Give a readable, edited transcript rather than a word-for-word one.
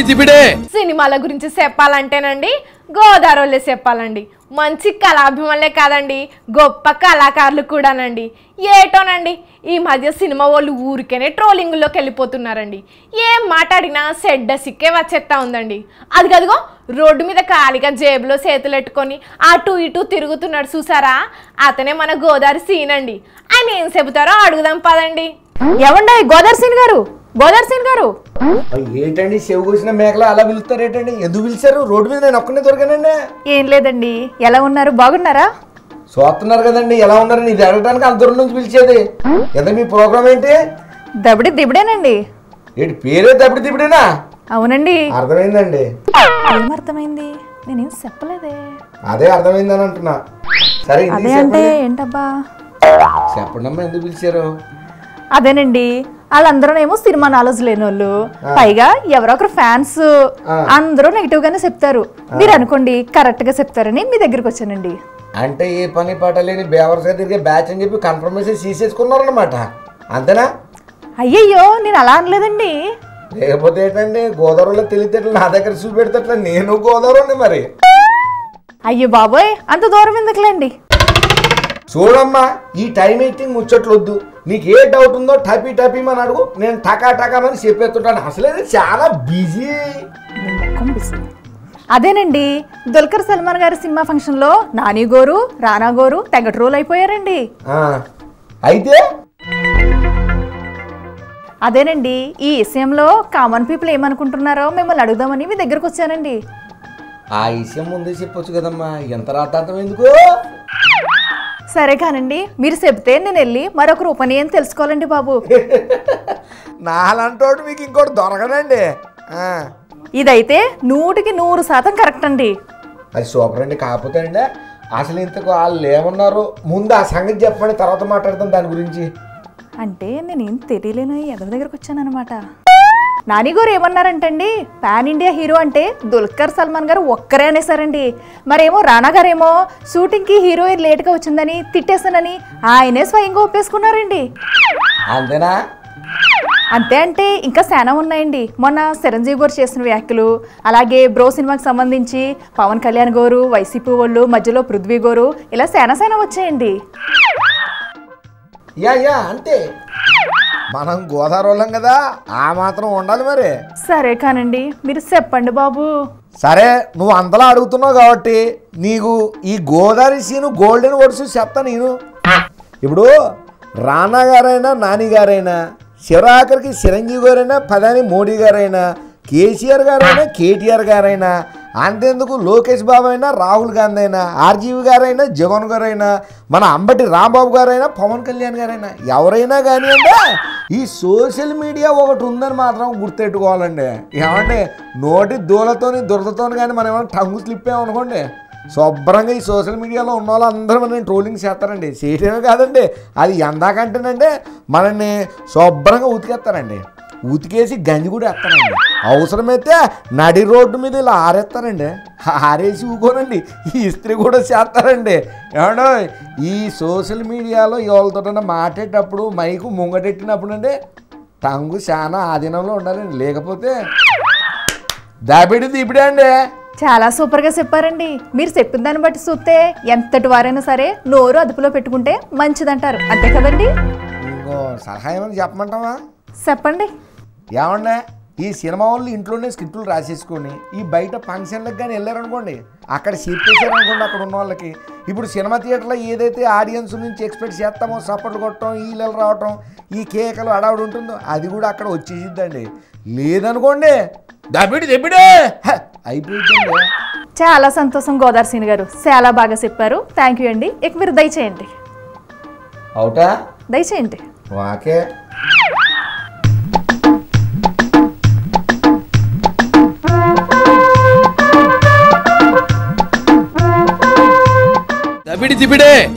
తిబిడే సినిమాల గురించి చెప్పాలంటేనండి గోదావరిలో చెప్పాలండి. మంచి కళాభిమానులే కాదండి, గొప్ప కళాకారులు కూడానండి. ఏటోనండి ఈ మధ్య సినిమా వాళ్ళు ఊరికేనే ట్రోలింగ్లోకి వెళ్ళిపోతున్నారండి. ఏం మాట్లాడినా సెడ్డ సిక్కే వచ్చేస్తా ఉందండి. అదిగదిగో రోడ్డు మీద ఖాళీగా జేబులో చేతులు పెట్టుకొని అటు ఇటు తిరుగుతున్నాడు చూసారా, అతనే మన గోదావరి సీన్ అండి. ఆయన ఏం చెబుతారో అడుగుదాం పదండి. ఏమండి గోదావరి సీన్ గారు, గోదావరి సీన్ గారు. ఏంటండి చెవు కోసిన మేకలు అలా పిలుస్తారు ఏంటండి? ఎందుకు పిలిచారు? రోడ్డు మీద నేను ఒక్కనే దొరికానండి. ఏం లేదండి, ఎలా ఉన్నారు, బాగున్నారా? చూస్తున్నారు కదండి ఎలా ఉన్నారని. ఇది అడగడానికి అంత దూరం నుంచి పిలిచేది. ఎంత మీ ప్రోగ్రామ్ ఏంటి? దబిడి దిబిడేనండి. ఏంటి పేరే దబిడి దిబిడేనా? అవునండి. అర్థమైందండి. ఏమర్థమైంది? నేనేం చెప్పలేదే. అదే అర్థమైందని అంటున్నా. సరే అదే అంటే ఏంటబ్బా? చెప్పండి అమ్మా, ఎందుకు పిలిచారు? అదేనండి, వాళ్ళందరూనేమో సినిమా నాలెడ్జ్ లేని వాళ్ళు, పైగా ఎవరో ఒకరు ఫ్యాన్స్, అందరూ నెగిటివ్ గానే చెప్తారు. మీరు అనుకోండి కరెక్ట్ గా చెప్తారని మీ దగ్గరికి వచ్చానండి. అంటే ఏ పని పాట లేని బేవర్స్గా తిరిగే బ్యాచ్ అని చెప్పి కన్ఫర్మేషన్ తీసేసుకున్నారు అనమాట, అంతేనా? అయ్యయ్యో నేను అలా అనలేదండి. లేకపోతే ఏంటండి గోదావరిలో తెలియతేట్లు నా దగ్గర చూపెడితే నేను గోదావరి మరి. అయ్యో బాబోయ్, అంత దూరం ఎందుకులేండి. చూడమ్మా, ఈ టైం ఎయిటింగ్ ముచ్చట్లు వద్దు. నీకు ఏ డౌట్ ఉందో టపీ టపీమని అడుగు, నేను టకా టకామని చెప్పేస్తుంటాను. అసలే చాలా బిజీ. అదేనండి, దుల్కర్ సల్మాన్ గారి సినిమా ఫంక్షన్ లో నాని గోరు రానా గోరు తెగ ట్రోల్ అయిపోయారండి. అయితే అదేనండి, ఈ విషయంలో కామన్ పీపుల్ ఏమనుకుంటున్నారో మిమ్మల్ని అడుగుదామని మీ దగ్గరకు వచ్చానండి. ఆ విషయం ముందే చెప్పొచ్చు కదమ్మా, ఎంత రాతాంతం ఎందుకు? సరే కానండి, మీరు చెప్తే నేను వెళ్ళి మరొకరు ఉపనయనం తెలుసుకోవాలండి బాబు. నాలంటోడు మీకు ఇంకోటి దొరకడండి. ఇదైతే 100% కరెక్ట్ అండి. అది సూపర్ అండి. కాకపోతే అండి అసలు ఇంతకు వాళ్ళు ఏమన్నారు ముందు ఆ సంగతి చెప్పండి, తర్వాత మాట్లాడతాం దాని గురించి. అంటే నేనేం తెలియలేను, ఎవరి దగ్గరకు వచ్చాను అనమాట. నాని గారు ఏమన్నారంటండి, పాన్ ఇండియా హీరో అంటే దుల్కర్ సల్మాన్ గారు ఒక్కరే అనేసారండి. మరేమో రానా గారేమో షూటింగ్కి హీరోయిన్ లేట్గా వచ్చిందని తిట్టేస్తానని ఆయనే స్వయంగా ఒప్పేసుకున్నారండి. అంతేనా? అంతే అంటే ఇంకా చాలా ఉన్నాయండి. మొన్న చిరంజీవి గారు చేసిన వ్యాఖ్యలు, అలాగే బ్రో సినిమాకి సంబంధించి పవన్ కళ్యాణ్ గారు, వైసీపీ వాళ్ళు, మధ్యలో పృథ్వీ గారు, ఇలా చాలా వచ్చాయండి. యా అంతే, మనం గోదావరి వాళ్ళం కదా, ఆ మాత్రం ఉండాలి మరి. సరే కానండి, మీరు చెప్పండి బాబు. సరే, నువ్వు అంతలా అడుగుతున్నావు కాబట్టి నీకు ఈ గోదావరి సీను గోల్డెన్ వర్డ్స్ చెప్తా నేను. ఇప్పుడు రానా గారైనా నాని గారైనా, చివరాఖరికి చిరంజీవి గారైనా, ప్రధాని మోడీ గారైనా, కేసీఆర్ గారైనా, కేటీఆర్ గారైనా, అంతేందుకు లోకేష్ బాబు అయినా, రాహుల్ గాంధీ అయినా, ఆర్జీవి గారైనా, జగన్ గారైనా, మన అంబటి రాంబాబు గారైనా, పవన్ కళ్యాణ్ గారైనా, ఎవరైనా కానీ అంటే ఈ సోషల్ మీడియా ఒకటి ఉందని మాత్రం గుర్తెట్టుకోవాలండి. ఏమంటే నోటి దూలతోని దురదతోని కానీ మనం ఏమైనా టంగు స్లిప్ అయ్యామనుకోండి, శుభ్రంగా ఈ సోషల్ మీడియాలో ఉన్న వాళ్ళందరూ మనల్ని ట్రోలింగ్ చేస్తారండి. చేయడమే కాదండి, అది ఎందాకంటేనంటే మనల్ని శుభ్రంగా ఉతికేస్తారండి. ఉతికేసి గంజి కూడా వేస్తారండి. అవసరమైతే నడి రోడ్డు మీద ఇలా ఆరేస్తారండి. ఆరేసి ఊకోనండి, ఈ ఇస్త్రీ కూడా చేస్తారండి. ఏమండో ఈ సోషల్ మీడియాలో ఎవరితోటన్నా మాట్లాడేటప్పుడు మైకు ముంగటెట్టినప్పుడు అండి టంగు చాలా ఆధీనంలో ఉండాలండి, లేకపోతే దాబిడి దీపిడే అండి. చాలా సూపర్గా చెప్పారండి. మీరు చెప్పిన దాన్ని బట్టి చూస్తే ఎంతటి వారైనా సరే నోరు అదుపులో పెట్టుకుంటే మంచిదంటారు, అంతే కదండి? ఇంకో సలహా ఏమైనా చెప్పమంటావా? చెప్పండి. ఏమన్నా ఈ సినిమా వాళ్ళు ఇంట్లోనే స్క్రిప్టులు రాసేసుకొని ఈ బయట ఫంక్షన్లకు కానీ వెళ్ళారనుకోండి, అక్కడ చెప్పేశారనుకోండి అక్కడ ఉన్న వాళ్ళకి. ఇప్పుడు సినిమా థియేటర్లో ఏదైతే ఆడియన్స్ నుంచి ఎక్స్పెక్ట్ చేస్తామో, సపోర్ట్లు కొట్టడం, ఈలలు రావటం, ఈ కేకలు అడావుడు ఉంటుందో అది కూడా అక్కడ వచ్చేసిద్దండి. లేదనుకోండి దబిడి దెబ్బిడే అయిపోయిందండి. చాలా సంతోషం గోదావరి సీన్ గారు, చాలా బాగా చెప్పారు. థ్యాంక్ యూ అండి. ఇక మీరు దయచేయండి. అవుటా? దయచేయండి. ఓకే. దబిడి తిబిడే.